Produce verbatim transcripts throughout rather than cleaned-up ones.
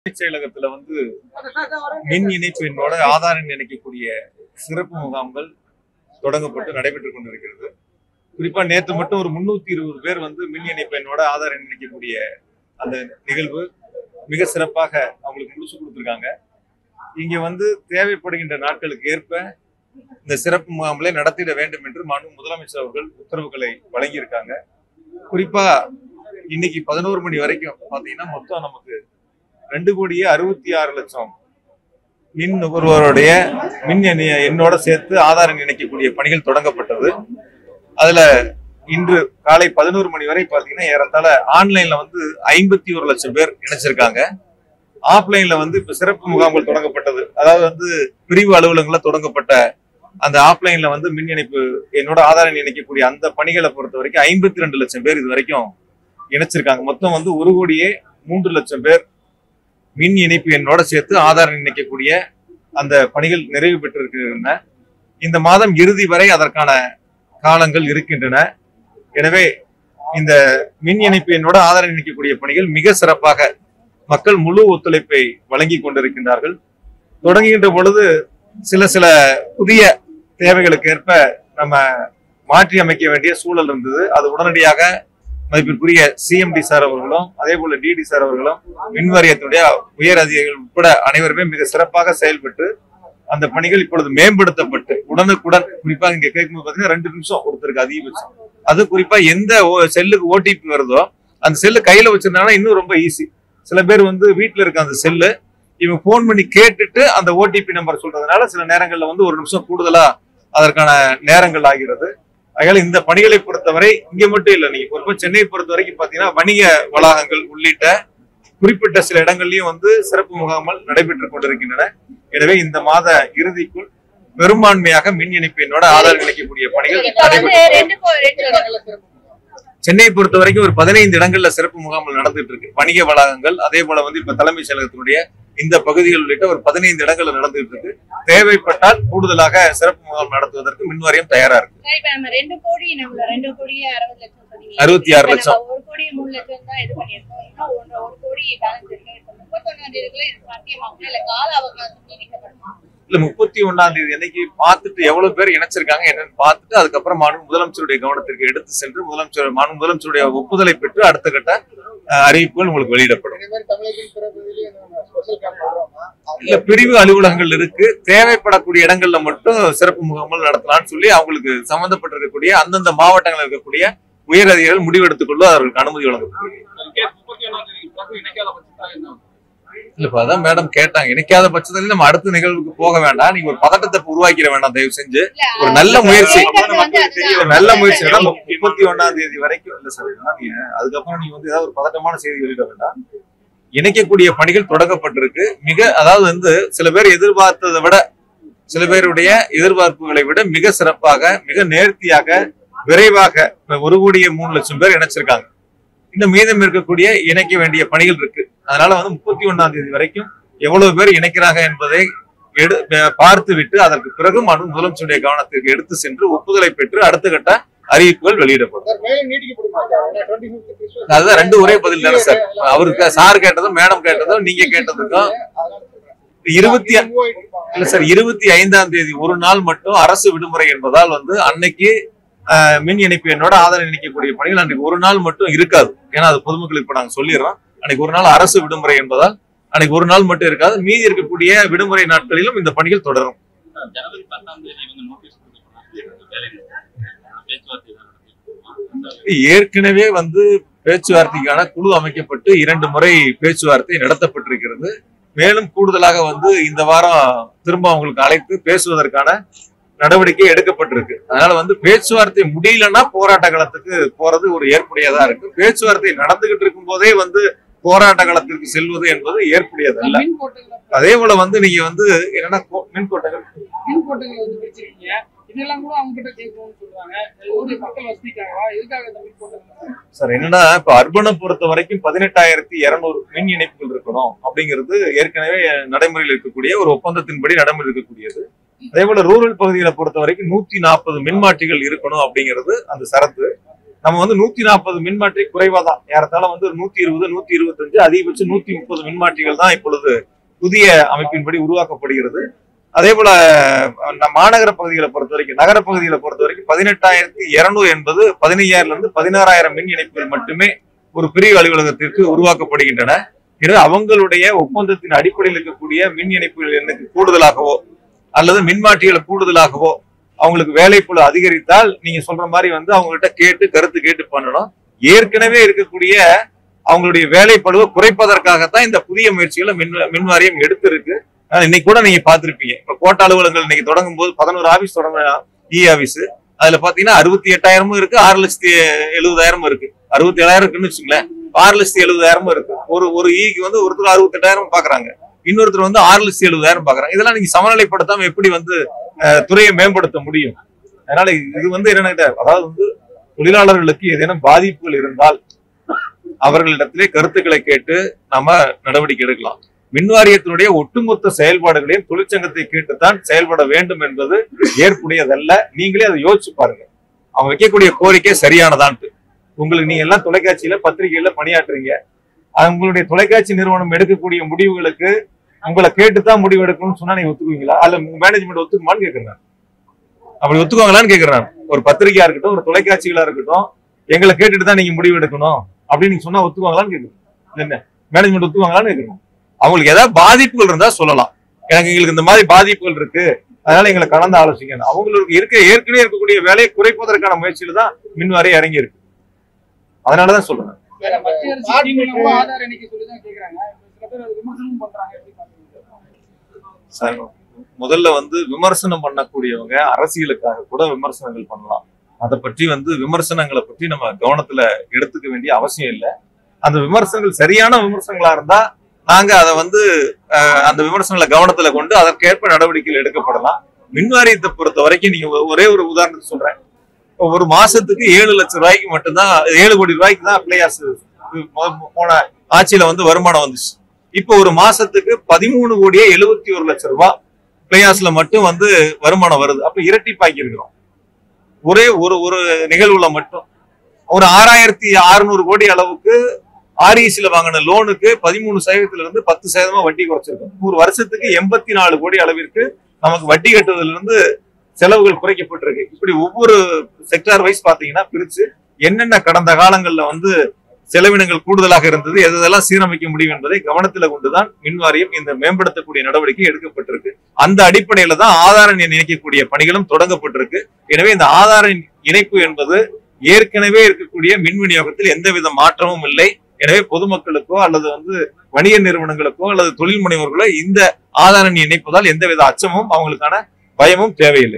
செயலகத்துல வந்து மின் இணைப்பு என்னோட ஆதார் எண் இணைக்கக்கூடிய சிறப்பு முகாம்கள் தொடங்கப்பட்டு நடைபெற்றுக் கொண்டிருக்கிறது. குறிப்பா நேற்று மட்டும் ஒரு முன்னூத்தி இருபது பேர் வந்து மின் இணைப்பு என்னோட ஆதார் எண் இணைக்கக்கூடிய அந்த நிகழ்வு மிக சிறப்பாக அவங்களுக்கு முடிச்சு கொடுத்துருக்காங்க. இங்க வந்து தேவைப்படுகின்ற நாட்களுக்கு ஏற்ப இந்த சிறப்பு முகாம்களை நடத்திட வேண்டும் என்று மாண்பு முதலமைச்சர் அவர்கள் உத்தரவுகளை வழங்கியிருக்காங்க. குறிப்பா இன்னைக்கு பதினோரு மணி வரைக்கும் பாத்தீங்கன்னா மொத்தம் நமக்கு ரெண்டு கோடியே அறுபத்தி ஆறு லட்சம் மின் நுகர்வோருடைய மின் எண்ணோட சேர்த்து ஆதார் எண் இணைக்கக்கூடிய பணிகள் தொடங்கப்பட்டது. அதுல இன்று காலை பதினோரு மணி வரை பாத்தீங்கன்னா ஏறத்தாழ ஆன்லைன்ல வந்து ஐம்பத்தி ஒரு லட்சம் பேர் இணைச்சிருக்காங்க. ஆஃப்லைன்ல வந்து இப்ப சிறப்பு முகாம்கள் தொடங்கப்பட்டது. அதாவது வந்து பிரிவு அலுவலகங்கள்ல தொடங்கப்பட்ட அந்த ஆஃப்லைன்ல வந்து மின் இணைப்பு என்னோட ஆதார் எண் இணைக்கக்கூடிய அந்த பணிகளை பொறுத்த வரைக்கும் ஐம்பத்தி ரெண்டு லட்சம் பேர் இது வரைக்கும் இணைச்சிருக்காங்க. மொத்தம் வந்து ஒரு கோடியே மூன்று லட்சம் பேர் மின் இணைப்பு எண்ணோட சேர்த்து ஆதார் எண் இணைக்கக்கூடிய அந்த பணிகள் நிறைவு பெற்றிருக்கின்றன. இந்த மாதம் இறுதி வரை அதற்கான காலங்கள் இருக்கின்றன. எனவே இந்த மின் இணைப்பு எண்ணோட ஆதார் எண் இணைக்கக்கூடிய பணிகள் மிக சிறப்பாக மக்கள் முழு ஒத்துழைப்பை வழங்கி கொண்டிருக்கின்றார்கள். தொடங்குகின்ற பொழுது சில சில புதிய தேவைகளுக்கு ஏற்ப நம்ம மாற்றி அமைக்க வேண்டிய சூழல் இருந்தது. அது உடனடியாக மதிப்பிற்குரிய சிஎம்டி சார் அவர்களும் அதே போல டிடி சார் அவர்களும் மின் வாரியத்தினுடைய உயர் அதிகாரிகள் உட்பட அனைவருமே மிக சிறப்பாக செயல்பட்டு அந்த பணிகள் இப்பொழுது மேம்படுத்தப்பட்டு உடனுக்குடன் குறிப்பாக இங்க கேட்கும்போது பாத்தீங்கன்னா ரெண்டு நிமிஷம் ஒருத்தருக்கு அதிகபட்சம். அது குறிப்பா எந்த செல்லுக்கு ஓடிபி வருதோ அந்த செல்லு கையில வச்சிருந்தாங்கன்னா இன்னும் ரொம்ப ஈஸி. சில பேர் வந்து வீட்டுல இருக்க அந்த செல்லு இவங்க போன் பண்ணி கேட்டுட்டு அந்த ஓடிபி நம்பர் சொல்றதுனால சில நேரங்கள்ல வந்து ஒரு நிமிஷம் கூடுதலா அதற்கான நேரங்கள் ஆகிறது. அதனால இந்த பணிகளை பொறுத்தவரை இங்க மட்டும் இல்லை, நீங்க பொறுப்பா சென்னையை பொறுத்த வரைக்கும் பாத்தீங்கன்னா வணிக வளாகங்கள் உள்ளிட்ட குறிப்பிட்ட சில இடங்கள்லயும் வந்து சிறப்பு முகாம்கள் நடைபெற்றுக் கொண்டிருக்கின்றன. எனவே இந்த மாத இறுதிக்குள் பெரும்பான்மையாக மின் இணைப்பு என்னோட ஆதார் இணைக்கக்கூடிய பணிகள் நடைபெற்று சென்னையை பொறுத்த வரைக்கும் ஒரு பதினைந்து இடங்கள்ல சிறப்பு முகாம்கள் நடந்துட்டு இருக்கு. வணிக வளாகங்கள் அதே போல வந்து இப்ப தலைமைச் செயலகத்தினுடைய இந்த பகுதிகள் உள்ளிட்ட ஒரு பதினைந்து இடங்கள்ல நடந்துட்டு இருக்கு. தேவைப்பட்டால் கூடுதலாக சிறப்பு முகாம் நடத்துவதற்கு மின் வாரியம் தயாரா இருக்கு. அறுபத்தி ஆறு லட்சம் இல்ல முப்பத்தி ஒன்னாம் தேதி அன்னைக்கு பார்த்துட்டு எவ்வளவு பேர் இணைச்சிருக்காங்க என்னன்னு பார்த்துட்டு அதுக்கப்புறம் மாண்பு முதலமைச்சருடைய கவனத்திற்கு எடுத்து சென்று முதலமைச்சர் மாண்பு முதலமைச்சருடைய ஒப்புதலை பெற்று அடுத்த கட்ட அறிவிப்புகள் உங்களுக்கு வெளியிடப்படும். இல்ல பிரிவு அலுவலகங்கள் இருக்கு, தேவைப்படக்கூடிய இடங்கள்ல மட்டும் சிறப்பு முகாம்கள் நடத்தலாம்னு சொல்லி அவங்களுக்கு சம்பந்தப்பட்டிருக்கக்கூடிய அந்தந்த மாவட்டங்களில் இருக்கக்கூடிய உயர் அதிகாரிகள் முடிவெடுத்துக் கொள்ள அவர்களுக்கு அனுமதி வழங்கப்படுகிறது. இல்ல இப்ப அதான் மேடம் கேட்டாங்க, இணைக்காத பட்சத்துல நம்ம அடுத்த நிகழ்வுக்கு போக வேண்டாம், நீங்க ஒரு பதட்டத்தை உருவாக்கிட வேண்டாம், தயவு செஞ்சு ஒரு நல்ல முயற்சி நல்ல முயற்சி முப்பத்தி ஒன்னாம் தேதி வரைக்கும் இல்ல சார். நீங்க அதுக்கப்புறம் நீங்க வந்து ஏதாவது ஒரு பதட்டமான செய்தி வெளியிட வேண்டாம். இணைக்கக்கூடிய பணிகள் தொடங்கப்பட்டிருக்கு. மிக அதாவது வந்து சில பேர் எதிர்பார்த்ததை விட சில பேருடைய எதிர்பார்ப்புகளை விட மிக சிறப்பாக மிக நேர்த்தியாக விரைவாக ஒரு கோடியே மூணு லட்சம் பேர் இணைச்சிருக்காங்க. இன்னும் மீதம் இருக்கக்கூடிய இணைக்க வேண்டிய பணிகள் இருக்கு. அதனால வந்து முப்பத்தி ஒன்னாம் தேதி வரைக்கும் எவ்வளவு பேர் இணைக்கிறாங்க என்பதை எடு பார்த்து விட்டு அதற்கு பிறகு முதலமைச்சருடைய கவனத்திற்கு எடுத்து சென்று ஒப்புதலை பெற்று அடுத்த கட்ட அறிவிப்புகள் வெளியிடப்படும். அதுதான் ரெண்டு ஒரே பதில் தானே சார். அவருக்கு சார் கேட்டதும் மேடம் கேட்டதும் நீங்க கேட்டதுக்கும் இருபத்தி இல்ல சார் இருபத்தி ஐந்தாம் தேதி ஒரு நாள் மட்டும் அரசு விடுமுறை என்பதால் வந்து அன்னைக்கு மின் இணைப்பு என்னோட ஆதார் இணைக்கக்கூடிய பணிகள் அன்னைக்கு ஒரு நாள் மட்டும் இருக்காது. ஏன்னா அது பொதுமக்களுக்கு இப்ப நாங்க சொல்லிடுறோம். அன்னைக்கு ஒரு நாள் அரசு விடுமுறை என்பதால் அன்னைக்கு ஒரு நாள் மட்டும் இருக்காது. மீதி இருக்கக்கூடிய விடுமுறை நாட்களிலும் இந்த பணிகள் தொடரும். ஏற்கனவே வந்து பேச்சுவார்த்தைக்கான குழு அமைக்கப்பட்டு இரண்டு முறை பேச்சுவார்த்தை நடத்தப்பட்டிருக்கிறது. மேலும் கூடுதலாக வந்து இந்த வாரம் திரும்ப அவங்களுக்கு அழைத்து பேசுவதற்கான நடவடிக்கை எடுக்கப்பட்டிருக்கு. அதனால வந்து பேச்சுவார்த்தை முடியலன்னா போராட்ட களத்துக்கு போறது ஒரு ஏற்புடையதா இருக்கு. பேச்சுவார்த்தை நடந்துகிட்டு இருக்கும் போதே வந்து போராட்ட களத்திற்கு செல்வது என்பது ஏற்புடையதல்ல. அதே போல வந்து நீங்க வந்து என்னன்னா மின் கோட்டைகள் சார் என்னன்னா இப்ப அர்பனை பொறுத்த வரைக்கும் பதினெட்டாயிரத்தி இருநூறு மின் இணைப்புகள் இருக்கணும் அப்படிங்கிறது ஏற்கனவே நடைமுறையில் இருக்கக்கூடிய ஒரு ஒப்பந்தத்தின்படி நடைமுறை இருக்கக்கூடியது. அதே போல ரூரல் பகுதிகளை பொறுத்த வரைக்கும் நூத்தி நாற்பது மின்மாற்றிகள் இருக்கணும் அப்படிங்கிறது அந்த சரத்து. நம்ம வந்து நூத்தி நாற்பது மின்மாற்றி குறைவா தான், ஏறத்தாழ வந்து நூத்தி இருபது நூத்தி இருபத்தஞ்சு அதிகபட்சம் நூத்தி முப்பது மின்மாற்றிகள் தான் இப்பொழுது புதிய அமைப்பின்படி உருவாக்கப்படுகிறது. அதே போல மாநகர பகுதிகளை பொறுத்த வரைக்கும், நகர பகுதிகளை பொறுத்த வரைக்கும் பதினெட்டாயிரத்தி இருநூறு என்பது பதினையாயிரம்ல இருந்து பதினாறாயிரம் மின் இணைப்புகள் மட்டுமே ஒரு பிரிவு அலுவலகத்திற்கு உருவாக்கப்படுகின்றன. எனவே அவங்களுடைய ஒப்பந்தத்தின் அடிப்படையில் இருக்கக்கூடிய மின் இணைப்புகள் எண்ணுக்கு கூடுதலாகவோ அல்லது மின்மாற்றிகளை கூடுதலாகவோ அவங்களுக்கு வேலைப்பளு அதிகரித்தால் நீங்க சொல்ற மாதிரி வந்து அவங்ககிட்ட கேட்டு கருத்து கேட்டு பண்ணணும். ஏற்கனவே இருக்கக்கூடிய அவங்களுடைய வேலைப்பளுவை குறைப்பதற்காகத்தான் இந்த புதிய முயற்சிகளை மின் மின்வாரியம் எடுத்திருக்கு. இன்னைக்கு கூட நீங்க பாத்திருப்பீங்க, இப்ப கோட்ட அலுவலகங்கள் இன்னைக்கு தொடங்கும் போது பதினோரு ஆபீஸ் தொடங்க இ ஆபீஸ், அதுல பாத்தீங்கன்னா அறுபத்தி எட்டாயிரமும் இருக்கு, ஆறு லட்சத்தி எழுபதாயிரம் இருக்கு. அறுபத்தி ஏழாயிரம் இருக்குன்னு வச்சுங்களேன், ஆறு லட்சத்தி எழுபதாயிரமும் இருக்கு. ஒரு ஒரு ஈக்கு வந்து ஒருத்தர் அறுபத்தி எட்டாயிரம் பாக்குறாங்க, இன்னொருத்தர் வந்து ஆறு லட்சத்தி எழுபதாயிரம் பாக்குறாங்க. இதெல்லாம் நீங்க சமநிலைப்படுத்தாம எப்படி வந்து துறையை மேம்படுத்த முடியும்? அதனால இது வந்து என்ன, அதாவது வந்து தொழிலாளர்களுக்கு ஏதேனும் பாதிப்புகள் இருந்தால் அவர்களிடத்திலே கருத்துக்களை கேட்டு நம்ம நடவடிக்கை எடுக்கலாம். மின்வாரியத்தினுடைய ஒட்டுமொத்த செயல்பாடுகளையும் தொழிற்சங்கத்தை கேட்டுத்தான் செயல்பட வேண்டும் என்பது ஏற்புடையதல்ல. நீங்களே அதை யோசிச்சு பாருங்க, அவங்க வைக்கக்கூடிய கோரிக்கை சரியானதான்ட்டு. உங்களுக்கு நீங்க எல்லாம் தொலைக்காட்சியில பத்திரிகையில பணியாற்றுறீங்க, உங்களுடைய தொலைக்காட்சி நிறுவனம் எடுக்கக்கூடிய முடிவுகளுக்கு உங்களை கேட்டுதான் முடிவு எடுக்கணும்னு சொன்னா நீங்க ஒத்துக்குவீங்களா? அல்ல மேனேஜ்மெண்ட் ஒத்துக்குமான்னு கேக்குறேன். அப்படி ஒத்துக்குவாங்களான்னு கேக்குறேன். ஒரு பத்திரிகையா இருக்கட்டும், ஒரு தொலைக்காட்சிகளா இருக்கட்டும், எங்களை கேட்டுட்டு தான் நீங்க முடிவு எடுக்கணும் அப்படின்னு நீங்க சொன்னா ஒத்துக்குவாங்களான்னு கேக்குறேன். என்ன மேனேஜ்மெண்ட் ஒத்துக்குவாங்களான்னு கேக்குறோம். அவங்களுக்கு ஏதாவது பாதிப்புகள் இருந்தா சொல்லலாம், எனக்கு எங்களுக்கு இந்த மாதிரி பாதிப்புகள் இருக்கு, அதனால எங்களை கலந்து ஆலோசிக்கணும். அவங்களுக்கு இருக்க ஏற்கனவே இருக்கக்கூடிய வேலையை குறைப்பதற்கான முயற்சியில தான் மின்வாரியம் இறங்கி இருக்கு. அதனாலதான் சொல்றேன். முதல்ல வந்து விமர்சனம் பண்ணக்கூடியவங்க அரசியலுக்காக கூட விமர்சனங்கள் பண்ணலாம். அதை பற்றி வந்து விமர்சனங்களை பற்றி நம்ம கவனத்துல எடுத்துக்க வேண்டிய அவசியம் இல்லை. அந்த விமர்சனங்கள் சரியான விமர்சனங்களா இருந்தா நாங்க அதை வந்து அந்த விமர்சனங்களை கவனத்துல கொண்டு அதற்கேற்ப நடவடிக்கைகள் எடுக்கப்படலாம். மின்வாரியத்தை பொறுத்த வரைக்கும் நீங்க ஒரே ஒரு உதாரணத்தை சொல்றேன். ஒரு மாசத்துக்கு ஏழு லட்சம் ரூபாய்க்கு மட்டும்தான், ஏழு கோடி ரூபாய்க்கு தான் பிளேயாஸ் போன ஆட்சியில வந்து வருமானம் வந்துச்சு. இப்போ ஒரு மாசத்துக்கு பதிமூணு கோடியே எழுபத்தி ஒரு லட்சம் ரூபாய் பிளேயாஸ்ல மட்டும் வந்து வருமானம் வருது. அப்ப இரட்டிப்பாக்கி இருக்கிறோம். ஒரே ஒரு ஒரு நிகழ்வுல மட்டும் ஒரு ஆறாயிரத்தி அறுநூறு கோடி அளவுக்கு ஆர்இசில வாங்கின லோனுக்கு பதிமூணு சதவீதத்துல இருந்து பத்து சதவீதமா வட்டி குறைச்சிருக்கோம். ஒரு வருஷத்துக்கு எண்பத்தி நாலு கோடி அளவிற்கு நமக்கு வட்டி கட்டுவதிலிருந்து இருந்து செலவுகள் குறைக்கப்பட்டிருக்கு. இப்படி ஒவ்வொரு செக்டார் வைஸ் பாத்தீங்கன்னா பிரிச்சு என்னென்ன கடந்த காலங்கள்ல வந்து செலவினங்கள் கூடுதலாக இருந்தது, எதெல்லாம் சீரமைக்க முடியும் என்பதை கவனத்துல கொண்டுதான் மின்வாரியம் இந்த மேம்படுத்தக்கூடிய நடவடிக்கை எடுக்கப்பட்டிருக்கு. அந்த அடிப்படையில தான் ஆதார எண் இணைக்கக்கூடிய பணிகளும் தொடங்கப்பட்டிருக்கு. எனவே இந்த ஆதார இணைப்பு என்பது ஏற்கனவே இருக்கக்கூடிய மின் விநியோகத்தில் எந்தவித மாற்றமும் இல்லை. எனவே பொதுமக்களுக்கோ அல்லது வந்து வணிக நிறுவனங்களுக்கோ அல்லது தொழில் முனைவோர்களோ இந்த ஆதார எண் இணைப்பதால் எந்தவித அச்சமும் அவங்களுக்கான பயமும் தேவையில்லை.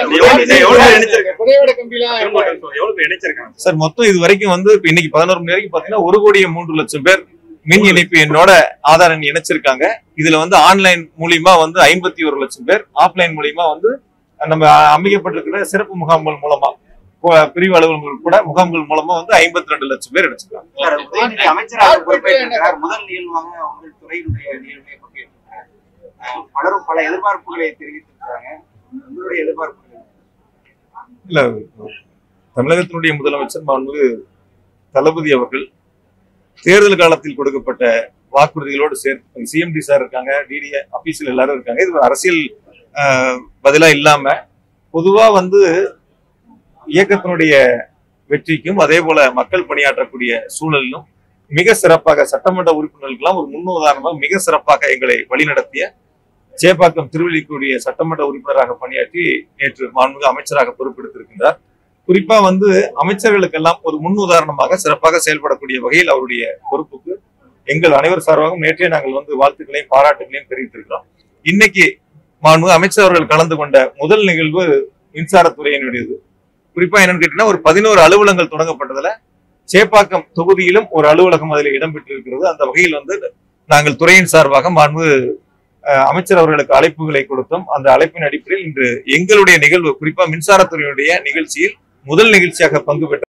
சார் மொத்தம் இது வரைக்கும் வந்து இன்னைக்கு பதினோரு மணி வரைக்கும் பாத்தீங்கன்னா ஒரு கோடியே மூன்று லட்சம் பேர் மின் இணைப்பு என்னோட ஆதார எண் இணைச்சிருக்காங்க. இதுல வந்து ஆன்லைன் மூலியமா வந்து ஐம்பத்தி ஒரு லட்சம் பேர், ஆஃப்லைன் மூலியமா வந்து நம்ம அமைக்கப்பட்டிருக்கிற சிறப்பு முகாம்கள் மூலமா பிரிவு அலுவலகங்கள் கூட முகாம்கள் மூலமா வந்து ஐம்பத்தி ரெண்டு லட்சம் பேர் எடுத்துருக்காங்க. முதல் நிகழ்வாக அவங்கள் துறையினுடைய நிகழ்வை பலரும் பல எதிர்பார்ப்புகளை தெரிவித்திருக்கிறாங்க. உங்களுடைய எதிர்பார்ப்புகள் இல்ல, தமிழகத்தினுடைய முதலமைச்சர் மாண்புமிகு தளபதி அவர்கள் தேர்தல் காலத்தில் கொடுக்கப்பட்ட வாக்குறுதிகளோடு சேர்த்து சிஎம்டி சார் இருக்காங்க, டிடி ஆபீஸ்ல எல்லாரும் இருக்காங்க. இது அரசியல் பதிலா இல்லாம பொதுவா வந்து இயக்கத்தினுடைய வெற்றிக்கும் அதே போல மக்கள் பணியாற்றக்கூடிய சூழலிலும் மிக சிறப்பாக சட்டமன்ற உறுப்பினர்களுக்கெல்லாம் ஒரு முன்னுதாரணமாக மிக சிறப்பாக எங்களை வழிநடத்திய சேப்பாக்கம் திருவள்ளிக்குரிய சட்டமன்ற உறுப்பினராக பணியாற்றி நேற்று மாண்புமிகு அமைச்சராக பொறுப்பெடுத்திருக்கின்றார். குறிப்பா வந்து அமைச்சர்களுக்கெல்லாம் ஒரு முன் உதாரணமாக சிறப்பாக செயல்படக்கூடிய வகையில் அவருடைய பொறுப்புக்கு எங்கள் அனைவர் சார்பாகவும் நேற்றே நாங்கள் வந்து வாழ்த்துக்களையும் பாராட்டுகளையும் தெரிவித்திருக்கிறோம். இன்னைக்கு மாண்புமிகு அமைச்சர் அவர்கள் கலந்து கொண்ட முதல் நிகழ்வு மின்சாரத்துறையினுடையது. குறிப்பா என்னன்னு கேட்டீங்கன்னா ஒரு பதினோரு அலுவலகங்கள் தொடங்கப்பட்டதுல சேப்பாக்கம் தொகுதியிலும் ஒரு அலுவலகம் அதில் இடம்பெற்றிருக்கிறது. அந்த வகையில் வந்து நாங்கள் துறையின் சார்பாக மாண்பு அமைச்சர் அவர்களுக்கு அழைப்புகளை கொடுத்தோம். அந்த அழைப்பின் அடிப்படையில் இன்று எங்களுடைய நிகழ்வு குறிப்பா மின்சாரத்துறையினுடைய நிகழ்ச்சியில் முதல் நிகழ்ச்சியாக பங்கு பெற்ற